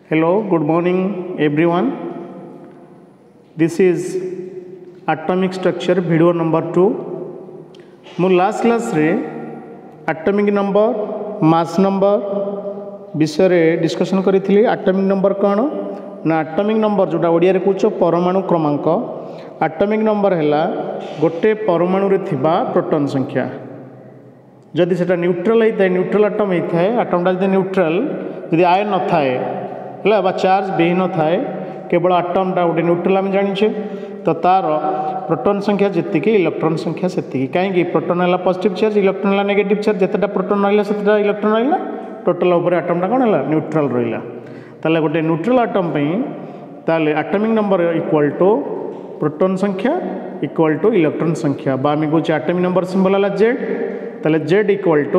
Hello, good morning everyone. This is atomic structure video number 2. मु last class रे atomic number mass number विषय रे discussion करी atomic number कौन ना एटॉमिक नंबर जोटा ओडिया रे कहूछ परमाणु क्रमांक एटॉमिक नंबर हैला गोटे परमाणु रे थिबा प्रोटॉन संख्या जदि सेटा न्यूट्रल होता है न्यूट्रल एटम होता है एटमटा जब न्यूट्रल जदि आयन न थाए है बा चार्ज विहीन थाए केवल एटमटा गोटे न्यूट्रल आम जाने तो तार प्रोटॉन संख्या जी इलेक्ट्रॉन संख्या से कहीं प्रोटॉन है पॉजिटिव चार्ज इलेक्ट्रॉन है नेगेटिव चार्ज जितेटा प्रोटॉन रहा से इलेक्ट्रॉन रहा टोटल उपर एटमटा कौन है न्यूट्रल रहा ताले गोटे न्यूट्रल एटम ताले atomic number equal to proton संख्या इक्वल टू इलेक्ट्रॉन संख्या बा आम कहे एटॉमिक नंबर सिंबल है जेड ताले Z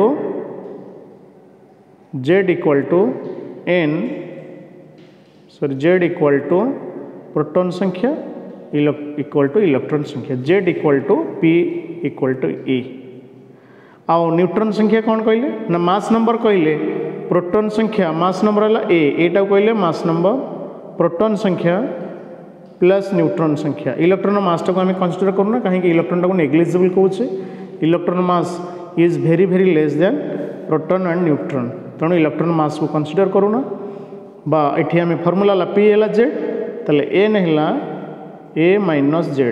equal to N sorry Z equal to proton संख्या इक्वल टू इलेक्ट्रॉन संख्या Z equal to P equal to E आउ न्यूट्रॉन संख्या कौन कहले ना मास नंबर कहले प्रोटॉन संख्या मास नंबर है एटा कहले मास नंबर प्रोटॉन संख्या प्लस न्यूट्रॉन संख्या इलेक्ट्रॉन मास टाक आम कंसीडर करूना कहीं इलेक्ट्रॉन टाक नेग्लिजिबल कहूचे electron mass is very very less than proton and neutron तेणु इलेक्ट्रॉन मास को कंसीडर करूना बा एठी आम फॉर्मूला पी है जेड ताले एन है ए माइनस जेड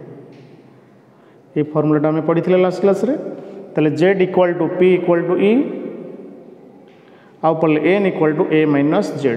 ये फॉर्मूलाटा आम पढ़ी लास्ट क्लास रे ताले Z equal to P equal to E आउ पढ़ले N equal to A minus Z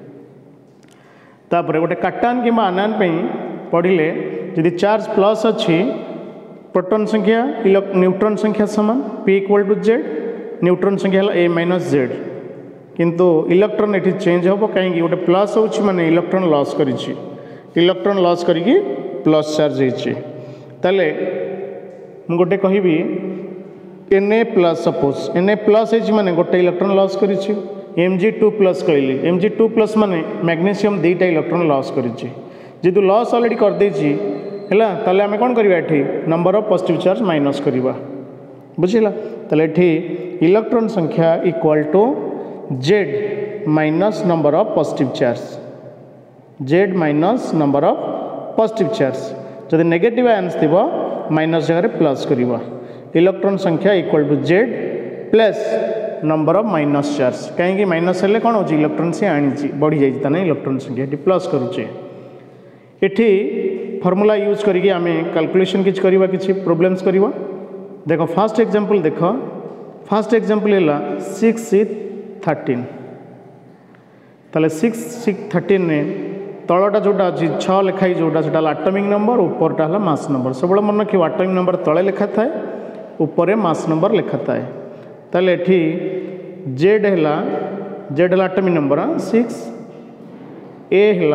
तापर गोटे काटान कि आनान पढ़ले यदि चार्ज प्लस अच्छी प्रोटॉन संख्या न्यूट्रॉन संख्या समान P equal to Z neutron संख्या है ए माइनस जेड किंतु इलेक्ट्रॉन ये चेंज हम कहीं गोटे प्लस हो माने इलेक्ट्रॉन लॉस करिछि इलेक्ट्रॉन लॉस करिकी प्लस चार्ज होते मु गोटे कहबी N A plus suppose N A plus माने गोटे इलेक्ट्रॉन लॉस करिछि Mg2 प्लस कहली Mg2 प्लस माने मैग्नीशियम दुईटा इलेक्ट्रॉन लॉस करिछि जेतु लॉस ऑलरेडी कर देछि हैला ताले आमे कोन करबा एठी number of positive charge minus करबा बुझिला ताले एठी इलेक्ट्रॉन संख्या equal to Z minus number of positive charge Z minus number of positive charge जदि नेगेटिव आयन्स थिबो माइनस जगह प्लस करबा इलेक्ट्रॉन संख्या equal to Z plus number of minus charge कहीं माइनस हेल्ले कौन हो इलेक्ट्रॉन से आनी बढ़ी जाए इलेक्ट्रॉन संख्या ये प्लस करुचे एठी फॉर्मूला यूज करके आम कैलकुलेशन किछ करबा किछ प्रॉब्लम्स करबा देखो फर्स्ट एग्जांपल देखो फर्स्ट एग्जांपल है 6C13 ताले 6C13 ने तलटा जोटा अच्छी 6 लिखाई जोटा से एटॉमिक नंबर ऊपरटा है मास नंबर सब मन रखिए एटॉमिक नंबर तले लिखा थाए ऊपर मास नंबर लिखा थाए ताले एठी जेड है एटॉमिक नंबर 6 ए है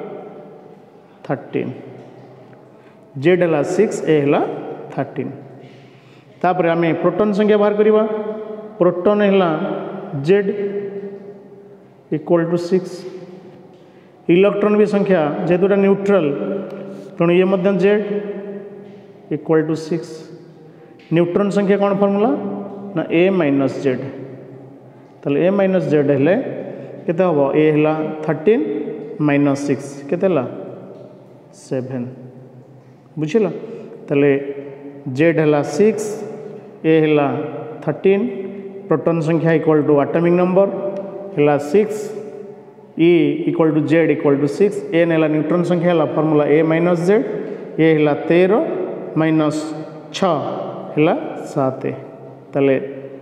13 जेड है 6 ए है 13 तापर आम प्रोटॉन संख्या बाहर करवा प्रोटॉन है जेड इक्वल टू 6 इलेक्ट्रॉन भी संख्या जेहेतुटा न्यूट्रल तेणु ये जेड इक्वल टू 6 न्यूट्रॉन संख्या कौन फॉर्मूला ना ए माइनस जेड ताले ए माइनस जेड है केते हबो ए है 13 माइनस 6 केते ला 7 बुझिला ताले जेड है 6 ए है 13 प्रोटॉन संख्या इक्वल टू एटॉमिक नंबर है 6 E equal to Z equal to 6 N है न्यूट्रॉन संख्या है formula A minus Z A है 13 माइनस 6 है 7 ताले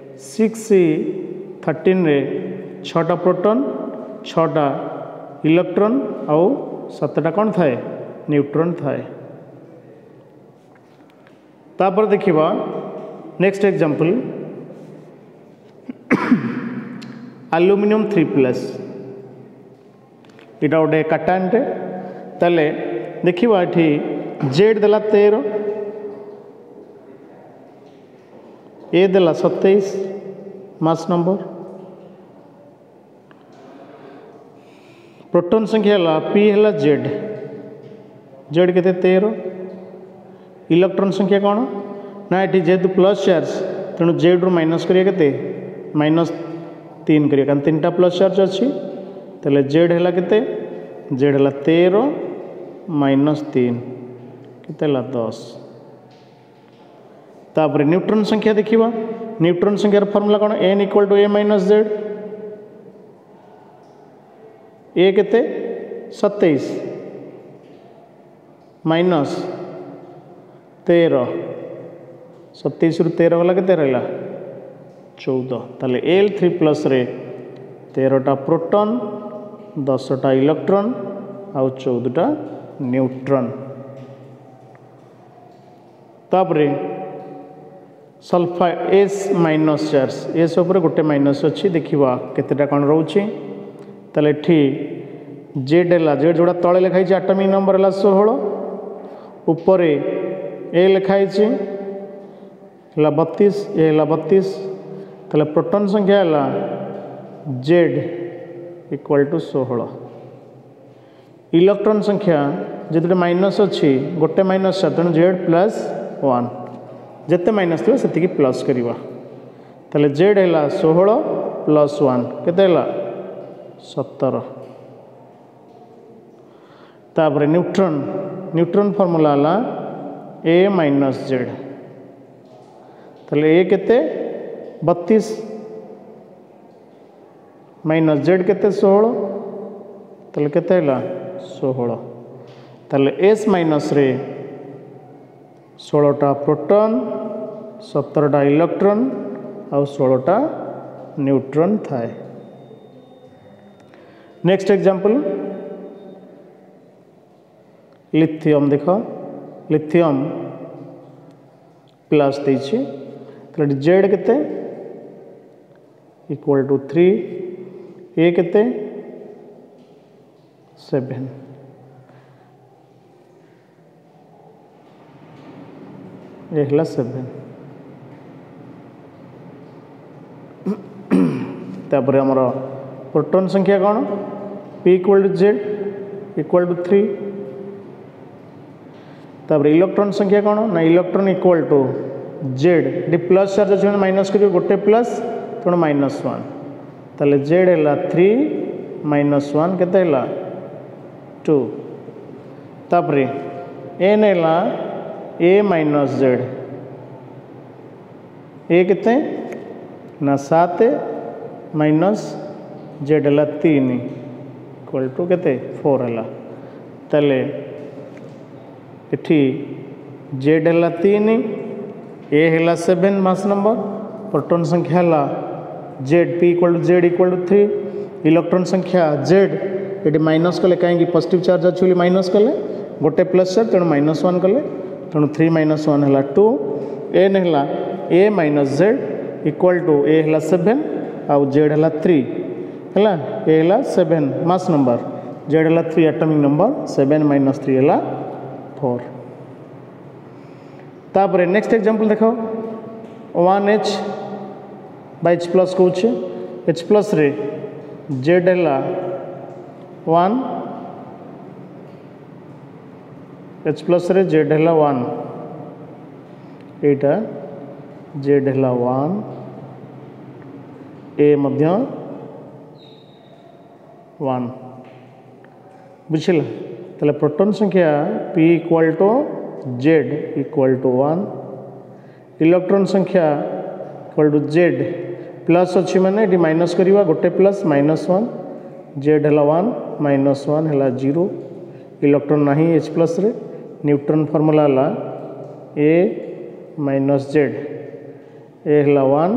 6C13 रे 6टा प्रोटॉन 6टा इलेक्ट्रॉन आउ 7टा कौन थाए न्यूट्रॉन थाए तापर देखिबा नेक्स्ट एग्जांपल एल्युमिनियम 3+ इटा गोटे काटानटे ताले देखिबा एठी जेड देला 13 ए देला 27 मास नंबर प्रोटॉन संख्या है पी है जेड जेड के 13 इलेक्ट्रॉन संख्या कौन ना ये जेहेतु प्लस चार्ज तेणु जेड रु माइनस करिया केते -3 करिया कारण 3टा प्लस चार्ज अच्छी तेल जेड है केते जेड है 13 माइनस 3 केते 10। तापर न्यूट्रन संख्या देखिबा न्यूट्रन संख्यार फॉर्मूला कौन n equal to a minus Z A केते 27 माइनस 13 27 रु 13 गला केते रहला 14 ताले Al3 प्लस रे 13टा प्रोटॉन 10टा इलेक्ट्रॉन आउ 14टा न्यूट्रॉन। तापरे sulphide S minus charge S उपर गोटे माइनस अच्छी देखा केतेटा कौन रोचे ताले ठी जेड है जेड जोड़ा तले लिखाई एटॉमिक नंबर है 16 ऊपर ए लिखाई है 32 ए है 32 ताले प्रोटॉन संख्या है जेड इक्वल टू 16 इलेक्ट्रॉन संख्या जिते माइनस अच्छी गोटे माइनस तेणु जेड प्लस 1 जिते माइनस थी से प्लस करवा ताले जेड है 16 प्लस 1 केते 17। तापर न्यूट्रॉन न्यूट्रॉन फॉर्मूला है ए माइनस जेड ताले ए केते 32 माइनस जेड केते 16 ताले केते 16 ताले एस माइनस रे 16टा प्रोटॉन 17टा इलेक्ट्रॉन और 16टा न्यूट्रॉन थाए। नेक्स्ट एग्जांपल लिथियम देख लिथियम प्लस देछि जेड केते इक्वल टू 3 ए केते 7 ये 7 तापर आमर प्रोटॉन संख्या कौन P equal to Z equal to 3 तापर इलेक्ट्रॉन संख्या कौन ना इलेक्ट्रॉन इक्वल टू जेड डी प्लस चार्ज अच्छे माइनस कर गोटे प्लस तेणु -1 ताले जेड है 3 -1 केते 2 तापर एन है ए माइनस जेड ए केते ना 7 माइनस जेड है 3 इक्वल टू केते 4 है ताले इठी जेड है 3 ए है 7 मास नंबर प्रोटॉन संख्या है Z P equal to 3 electron संख्या जेड ये माइनस कले कहीं पॉजिटिव चार्ज अच्छे माइनस कले गोटे प्लस चार्ज तेणु -1 कले तेणु 3 - 1 है 2 एन है A minus Z equal to A है 7 आउ जेड है 3 है ए है 7 मास नंबर जेड है 3 एटॉमिक नंबर 7 - 3 है 4। तापर नेक्स्ट एग्जांपल देखो 1H बाय H प्लस कौच H प्लस रे जेड है 1 H प्लस रे जेड है 1 एटा जेड है 1 ए मध्य 1 बुझिला ताले प्रोटॉन संख्या p equal to Z equal to 1 electron संख्या इक्वल टू जेड प्लस अच्छी माने ये माइनस करवा गोटे प्लस -1 जेड है 1 -1 है 0 इलेक्ट्रॉन ना H प्लस रे न्यूट्रॉन फॉर्मूला है ए माइनस जेड ए है 1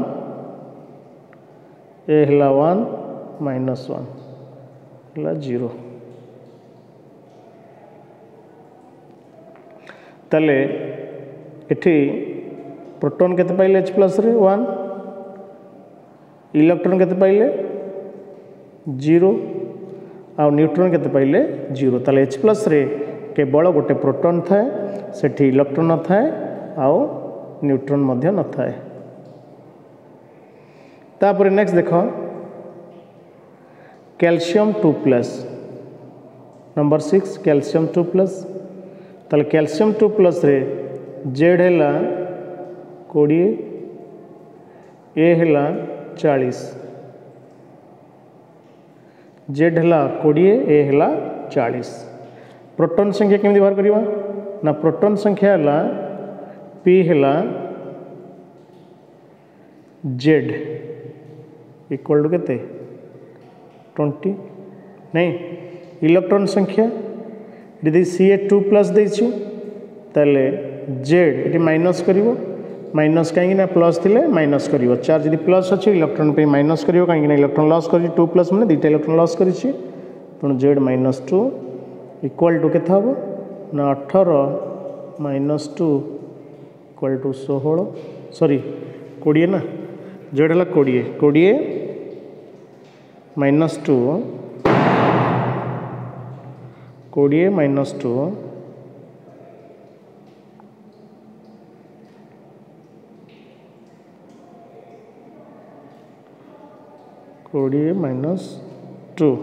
ए है 1 -1 है 0 ताले इठी प्रोटॉन केते पाइले H प्लस रे 1 इलेक्ट्रॉन केते पाइले 0 आ न्यूट्रॉन केते पाइले 0 ताले H प्लस रे केवल गोटे प्रोटॉन थाए सेठी इलेक्ट्रॉन न थाए आउ न्यूट्रॉन मध्य न थाए। तापर नेक्स्ट देखो calcium 2 plus number 6 calcium 2 plus ताले कैल्शियम 2 प्लस रे जेड है 20 ए है 40 जेड है 20 ए है 40। प्रोटॉन संख्या केमी बाहर करवा ना प्रोटॉन संख्या है पी है जेड इक्वल टू केते 20 नहीं इलेक्ट्रॉन संख्या यदि Ca2+ देछि ताले जेड ये माइनस करिवो माइनस कहीं ना प्लस थिले माइनस करिवो चार्ज यदि प्लस अच्छे इलेक्ट्रॉन पे माइनस करिवो कहीं ना इलेक्ट्रॉन लॉस करी 2+ माने दुटा इलेक्ट्रॉन लॉस करिछि तेणु Z-2 इक्वल टू केता हबो ना 18 - 2 इक्वल टू 16 सॉरी 20 ना Z है 20 - 2 20 - 2 20 - 2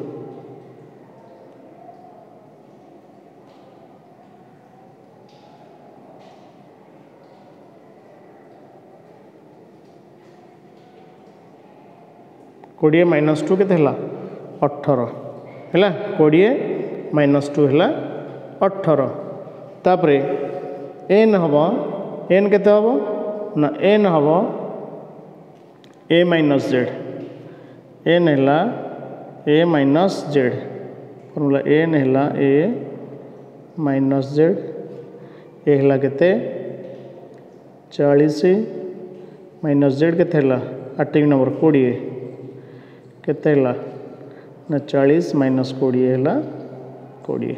20 - 2 केते हला 18 है 20 - 2 है 18 तापरे एन हम एन केते हम ना एन हम a - z एन है a - z फॉर्मूला एन है a - z ए है केते 40 - z केते हला एटॉमिक नंबर 20 केते हला ना 40 - 20 है 20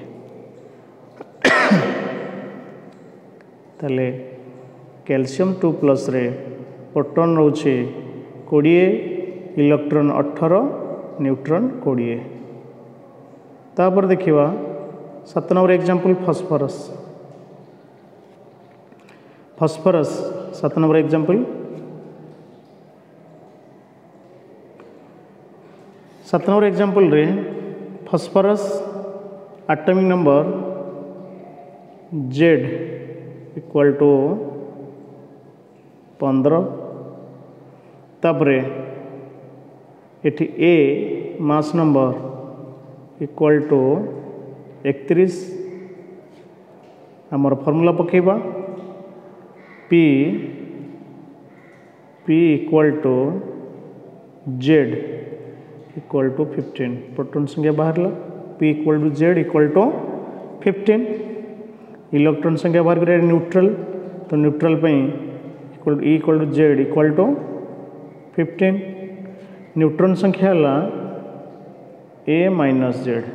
ताले कैल्शियम 2+ रे प्रोटॉन रोचे 20 इलेक्ट्रॉन 18 न्यूट्रॉन 20 तापर देखिवा 7 number example phosphorus 7 number example 7 number example रे phosphorus atomic number Z equal to 15 तापरे एठी A mass number equal to 31 आमर फॉर्मूला पकेबा P equal to Z equal to 15 proton संख्या बाहरला P equal to Z equal to 15 electron संख्या बाहर कर न्यूट्रल तो न्यूट्रल पे equal to Z equal to 15 neutron संख्या है a - z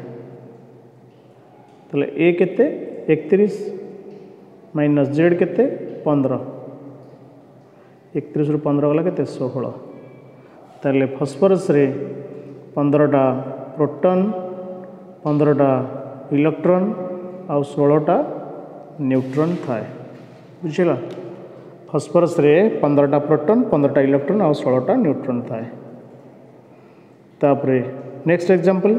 ताले a केते 31 - z केते 15 31 रु 15 गला केते 16 ताले फॉस्फोरस रे 15टा प्रोटॉन 15टा इलेक्ट्रॉन आ 16टा न्यूट्रॉन थाए बुझिला फॉस्फोरस रे 15टा प्रोटॉन 15टा इलेक्ट्रॉन आ 16टा न्यूट्रॉन थाए तापरे नेक्स्ट एग्जांपल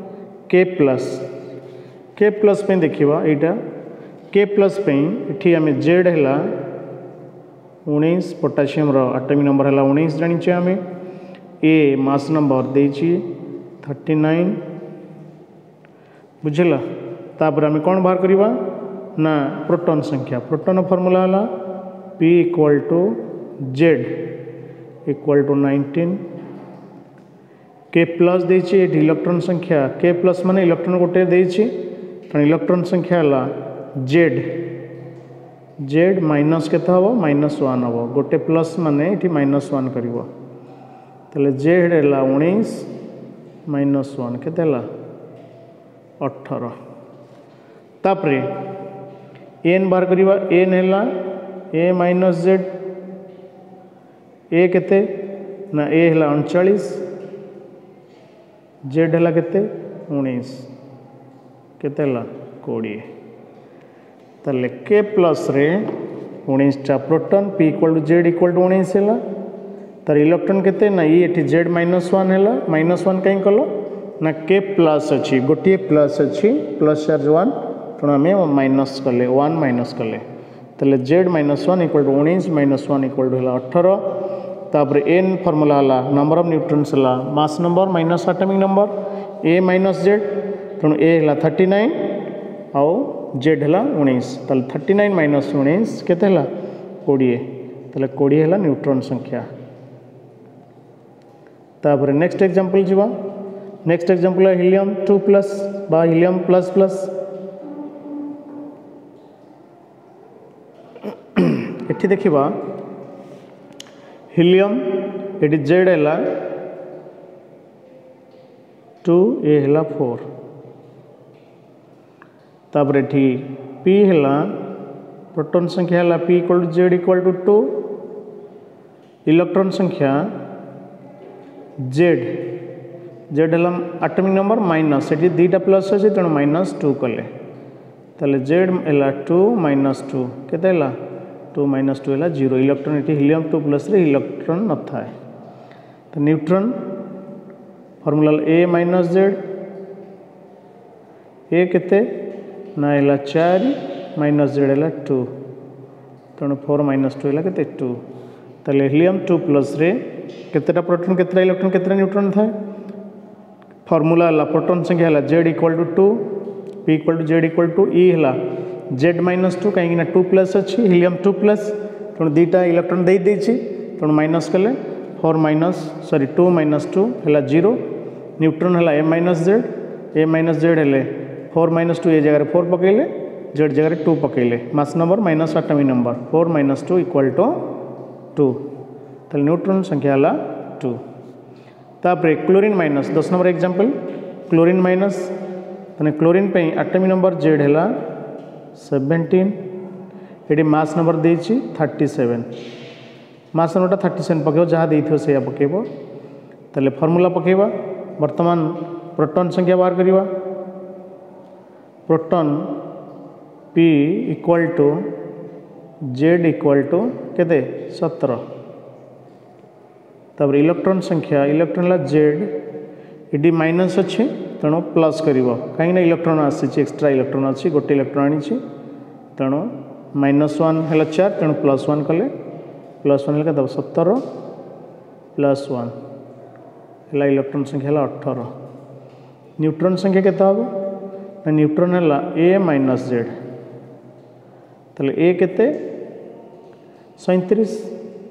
K+ पे देखिवा एटा K+ पे इठी हमें Z है 19 पोटासियम रो एटॉमिक नंबर है 19 जानिचे हमें A मास नंबर देची 39 बुझला तापर हमें कौन बाहर करिवा ना प्रोटॉन संख्या प्रोटॉन फॉर्मूला है P equal to Z equal to 19 K+ देची इलेक्ट्रॉन संख्या K+ माने इलेक्ट्रॉन गोटे देची कारण इलेक्ट्रॉन संख्या है Z माइनस केता हबो -1 हबो गोटे प्लस माने इठी -1 करिवो तले Z है 19 -1 केते हला 18 तापरे n बार करिवा n है a - z a केते ना a है 39 Z है केते 19 केते हला 20 ताले K+ रे 19टा proton P equal to Z equal to 19 है तार इलेक्ट्रॉन केते ना ये Z -1 है -1 कहीं कलो ना K+ अच्छी गोटे प्लस अच्छी प्लस चार्ज 1 तेणु आम माइनस कले 1 माइनस कले ताले Z -1 equal to 19 -1 equal to 18 तापर n फॉर्मूला है नंबर ऑफ न्यूट्रॉन्स है mass number minus atomic number A minus Z तेणु ए है 39 आउ जेड है 19 ताल 39 माइनस 19 केते है 20 ताले 20 है न्यूट्रॉन संख्या। तापर नेक्स्ट एग्जांपल जीवा नेक्स्ट एग्जांपल है हीलियम 2 प्लस बा हीलियम प्लस प्लस एठी देखिबा हीलियम एटी जेड है 2 ए है 4 तापर एठी पी है प्रोटॉन संख्या है P equal to Z equal to 2 electron संख्या जेड जेड है एटॉमिक नंबर माइनस एटी दीटा प्लस अच्छे तेणु -2 कले ताले जेड है 2 -2 केते 2 -2 है 0 इलेक्ट्रॉन ये हीलियम 2 प्लस रे इलेक्ट्रॉन न था तो neutron formula A minus Z A केते ना है 4 माइनस जेड है 2 तेणु 4 -2 है केते 2 ताले हीलियम 2 प्लस रे केतेटा प्रोटॉन केतेटा इलेक्ट्रॉन केतेटा न्यूट्रॉन था फॉर्मूला है प्रोटॉन संख्या है Z equal to 2 P equal to Z equal to E है जेड -2 कहीं 2 प्लस अच्छी हीलियम 2 प्लस तेणु दीटा इलेक्ट्रॉन दे देछि तेणु माइनस कले 2 -2 है 0 न्यूट्रॉन है ए माइनस जेड है 4 -2 ए जगह 4 पकईले जेड जगह 2 पकईले mass number minus atomic number 4 -2 equal to 2 तो न्यूट्रॉन संख्या है 2 तापर chlorine minus 10 number example chlorine minus तने क्लोरीन पे एटॉमिक नंबर जेड है 17 ये मास नंबर देछि 37 मास नंबर 37 पकेब जहाँ देथियो से पकेब ताले फॉर्मूला पकेबा वर्तमान प्रोटॉन संख्या बाहर करिवा proton P equal to Z equal to केते 17 तब इलेक्ट्रॉन संख्या इलेक्ट्रॉन जेड ये माइनस अच्छे तेणु प्लस कर कहीं इलेक्ट्रॉन आसी एक्सट्रा इलेक्ट्रॉन अच्छी गोटे इलेक्ट्रॉन आनी तेणु -1 है 4 तेणु +1 कले +1 है तब 17 +1 है इलेक्ट्रॉन संख्या है 18 न्यूट्रॉन संख्या केते हम ना न्यूट्रॉन है ए माइनस जेड ताले ए केते 37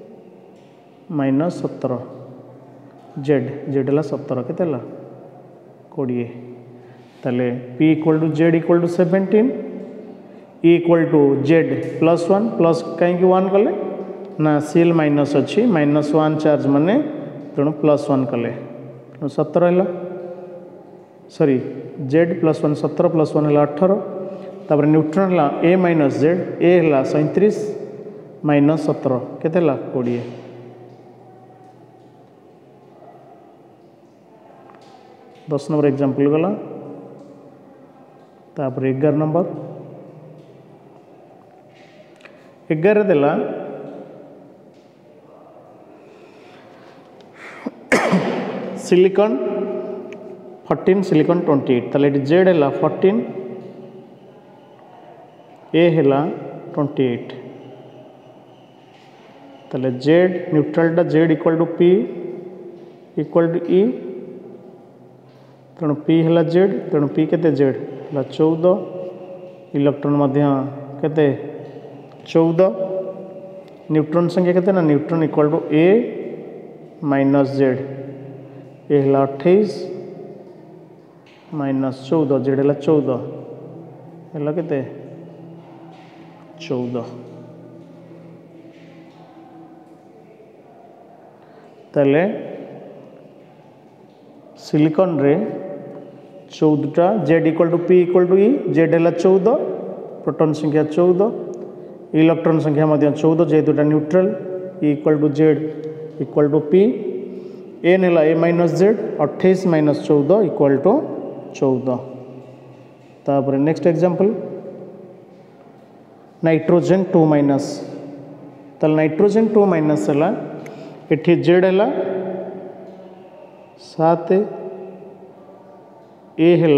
-17 जेड जेड है 17 केते 20 ताले P equal to Z equal to 17 E equal to Z +1 plus कहीं 1 कले ना सीएल माइनस अच्छी -1 चार्ज माने तेणु +1 कले तेणु 17 है सॉरी जेड +1 17 +1 है 18 तापर न्यूट्रॉन है ए माइनस जेड ए है 37 -17 केते 20 10 नंबर एग्जांपल गला तापर 11 नंबर 11 देला सिलिकॉन 14 सिलिकॉन 28 ताले जेड है 14 ए है 28 ताले जेड न्यूट्रलटा Z equal to P equal to E तेणु पी है जेड तेणु पी केते जेड है 14 इलेक्ट्रॉन केते 14 न्यूट्रॉन संख्या केते ना neutron equal to A minus Z A है 28 -14 जेड है 14 है केते 14 ताले सिलिकॉन रे 14टा Z equal to P equal to E Z है 14 प्रोटॉन संख्या 14 इलेक्ट्रॉन संख्या 14 जेहेतुटा neutral E equal to Z equal to P N है A minus Z 28 -14 equal to 14 तापर नेक्स्ट एग्जांपल नाइट्रोजन 2 माइनस ताल नाइट्रोजन 2 माइनस है एठी जेड है 7 ए है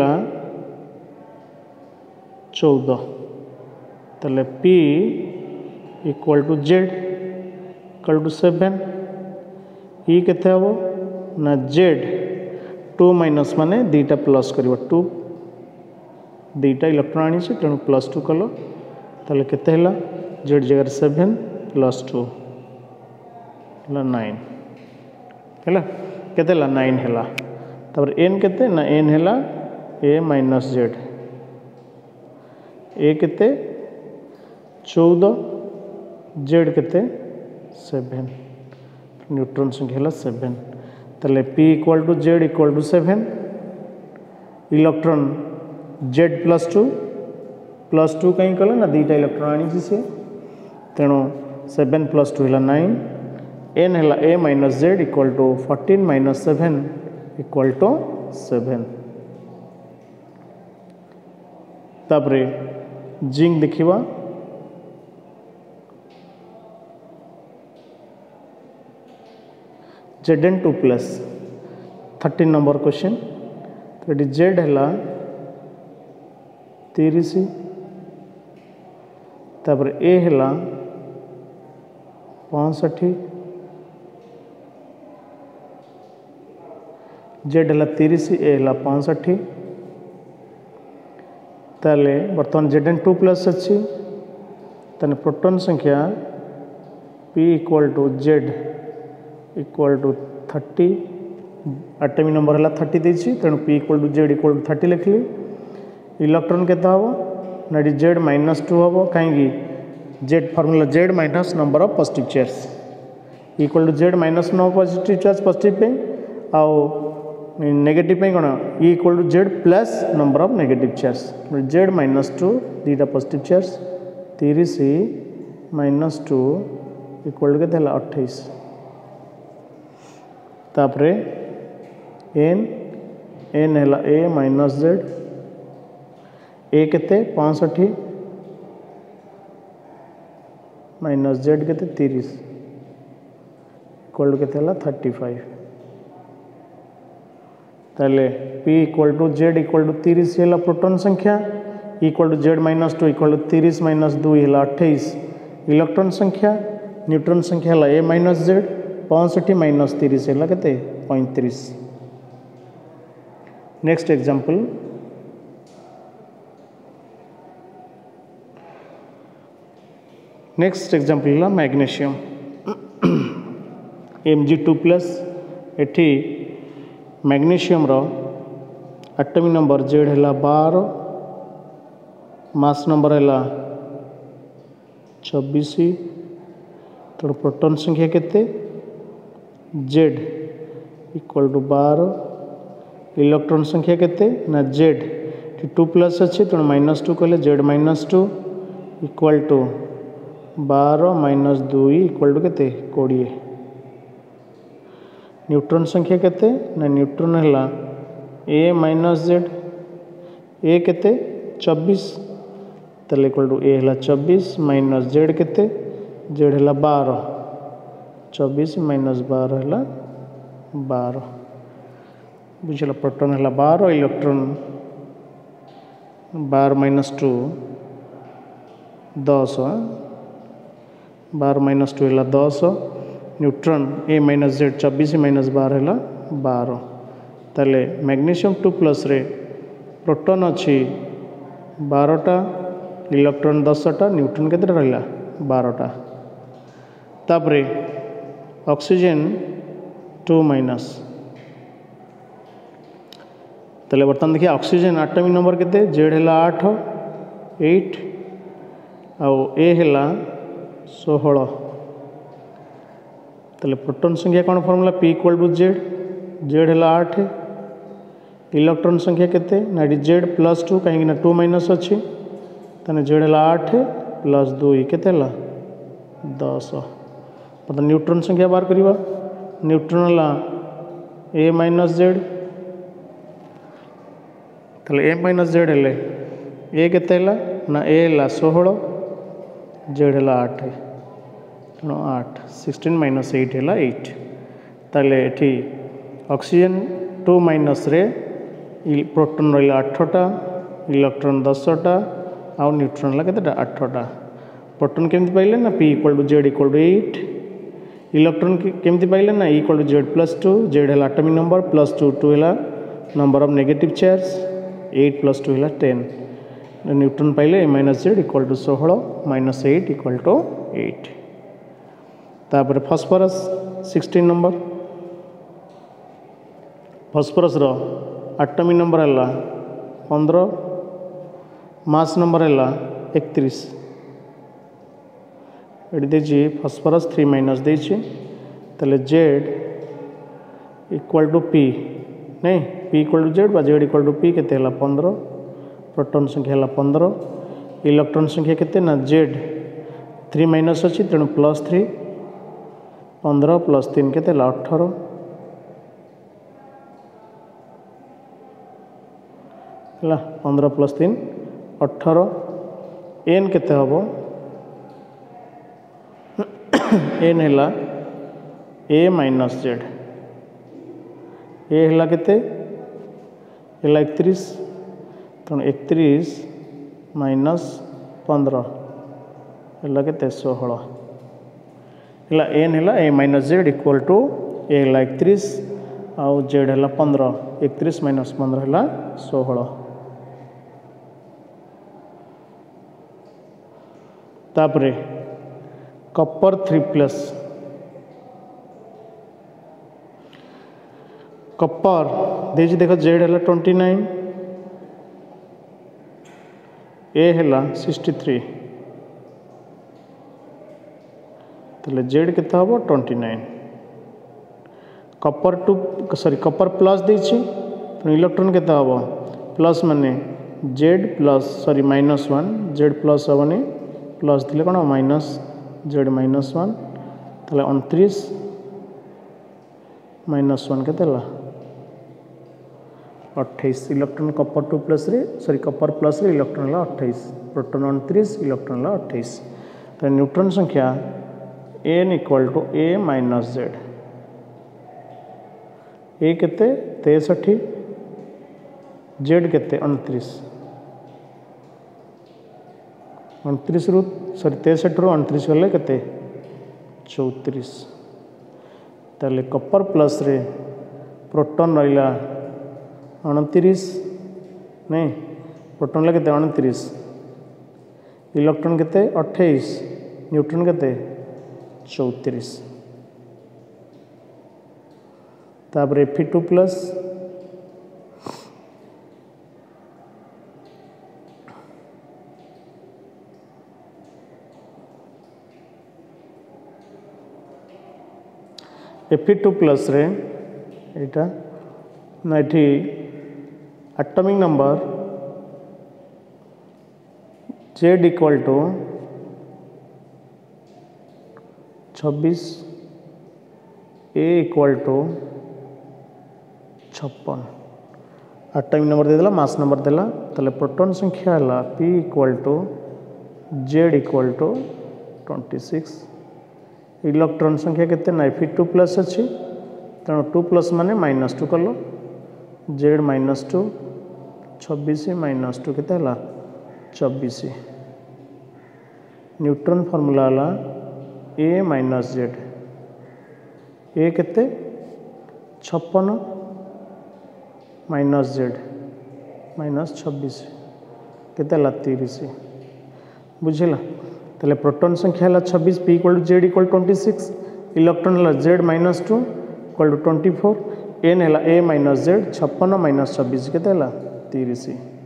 14 ताले P equal to Z equal to 7 E केते हम ना जेड टू माइनस माने दीटा प्लस कर टू दीटा इलेक्ट्रॉन आनी तेणु प्लस टू कल ताले केते हला जेड जगह 7 प्लस 2 हला 9 हला केते हला 9 हला तापर एन केते ना एन हला ए माइनस जेड ए केते 14 जेड केते 7 न्यूट्रॉन संख्या हला 7 ताले P equal to Z equal to 7 electron Z plus two कहीं कल ना दीटा इलेक्ट्रॉन आनी सी तेणु 7 प्लस 2 है 9 एन है A minus Z equal to 14 minus 7 equal to 7 तापरे जिंक देखिवा Zn2 प्लस 13 नंबर क्वेश्चन तो जेड है 30 तापर ए है 65 जेड है 30 ए है 65 ताले बर्तमान Zn2 प्लस अच्छी ताने प्रोटॉन संख्या P equal to Z equal to 30 atomic number है 30 देछि तेणु P equal to Z equal to 30 लिखली इलेक्ट्रॉन केते हबो ना जेड माइनस 2 हबो कहीं Z formula Z minus number of positive charge equal to Z minus number positive charge positive पे आउ नेगेटिव पे कोन E equal to Z plus number of negative charge Z minus 2 दीटा positive charge 30 minus 2 equal to केते हला 28 तापरे N N है A minus Z A केते 65 माइनस जेड केते 30 इक्वल टू केते हला 35 ताले P equal to Z equal to 30 है प्रोटॉन संख्या equal to Z minus 2 equal to 30 minus 2 है 28 इलेक्ट्रॉन संख्या न्यूट्रॉन संख्या है ए माइनस जेड 65 माइनस 30 है केते 35 next example next example magnesium Mg2 plus एठी मैग्नीशियम रो एटॉमिक नंबर जेड है 12 मास नंबर है 26 तो प्रोटॉन संख्या केते जेड इक्वल टू 12 इलेक्ट्रॉन संख्या केते ना जेड 2 प्लस अच्छे तो माइनस 2 कले Z minus 2 equal to 12 minus 2 equal to केते 20 न्यूट्रॉन संख्या केते ना न्यूट्रॉन है ए माइनस जेड ए केते 24 तले इक्वल टू ए है 24 माइनस जेड केते जेड है 12 24 माइनस 12 है 12 बुझल प्रोटॉन है 12 इलेक्ट्रॉन 12 माइनस 2 10 12 माइनस 2 है 10 neutron A minus Z 24 minus 12 है 12 ताले मैग्नीशियम 2 प्लस रे प्रोटॉन अच्छी 12टा इलेक्ट्रॉन 10टा न्यूट्रॉन केते रहिला 12टा तापरे ऑक्सीजन 2 माइनस ताले बर्तमान देखिए ऑक्सीजन एटॉमिक नंबर केते जेड है 8 आउ ए है 16 ताले प्रोटॉन संख्या कौन formula P equal to Z Z है 8 इलेक्ट्रॉन संख्या केते ना जेड प्लस 2 कहीं 2 माइनस अच्छी ताने जेड है 8 प्लस 2 केते 10 मतलब न्यूट्रॉन संख्या बार करिवा न्यूट्रॉन है ए माइनस जेड ताले ए माइनस जेड है ए केते ना ए है 16 जेड है 8 तेणु 8 16 माइनस 8 है 8 ताले एठी ऑक्सीजन 2 माइनस रे प्रोटॉन रहा 8टा इलेक्ट्रॉन 10टा आउ न्यूट्रॉन है केतेटा 8टा प्रोटॉन केमती पाइले ना P equal to Z equal to 8 electron केमती पाइले ना E equal to Z plus 2 Z है एटॉमिक नंबर प्लस 2 2 है नंबर ऑफ नेगेटिव चार्ज 8 + 2 है 10 न्यूट्रन पाइले -z = 16 -8 = 8 तापर फॉस्फोरस 16 नंबर फॉस्फोरस रो एटॉमिक नंबर है 15 मास नंबर है 31 ये देखिए फॉस्फोरस 3- देछि तले Z = P नहीं P = Z बा Z = P केते 15 प्रोटॉन संख्या है 15 इलेक्ट्रॉन संख्या केते ना Z 3- अच्छी तेणु +3 15 + 3 केते 18 है 15 + 3 18 n केते हबो n है A - Z ए है केते है 31 तेणु 31 - 15 है केते 16 है n है A - Z = A है 31 आउ Z है 15 31 - 15 है 16 तापरे कॉपर 3+ कॉपर देखिए देख Z है 29 A है 63 तो Z केते हम 29 कॉपर कॉपर प्लस देछि तो इलेक्ट्रॉन केते हम प्लस माने Z प्लस -1 Z प्लस हेनी प्लस दिले कौन -Z -1 ताले 29 -1 केते 28 electron copper 2+ copper plus electron 28 proton 29 electron 28 तो न्यूट्रॉन संख्या n = A - Z A केते 63 Z केते 29 29 रु 63 रु 29 गले केते 34 ताले कॉपर प्लस रे प्रोटॉन रहिला 29 नहीं प्रोटॉन ले केते 29 इलेक्ट्रॉन केते 28 न्यूट्रॉन केते 34 तापर Fe2+ Fe2+ रे एटा ना एठी atomic number Z = 26 A = 56 atomic number दे देला मास नंबर देला तले प्रोटॉन संख्या है P = Z = 26 इलेक्ट्रॉन संख्या केते ना Fe2+ अच्छी तेणु 2+ माने -2 कल Z -2 26 - 2 केते 24 neutron formula A - Z A केते 56 - Z -26 केते 30 बुझिला तले प्रोटॉन संख्या है 26 P = Z = 26 इलेक्ट्रॉन है Z -2 = 24 n है A - Z 56 - 26 केते 30